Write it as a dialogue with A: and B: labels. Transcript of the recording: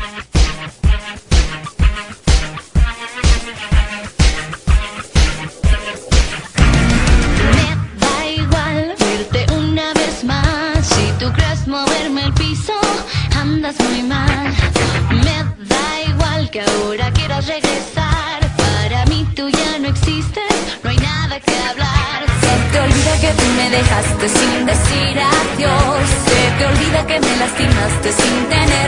A: Moverme el piso, andas muy mal. Me da igual que ahora quieras regresar. Para mí tú ya no existes, no hay nada que hablar. Se te olvida que tú me dejaste sin decir adiós. Se te olvida que me lastimaste sin tener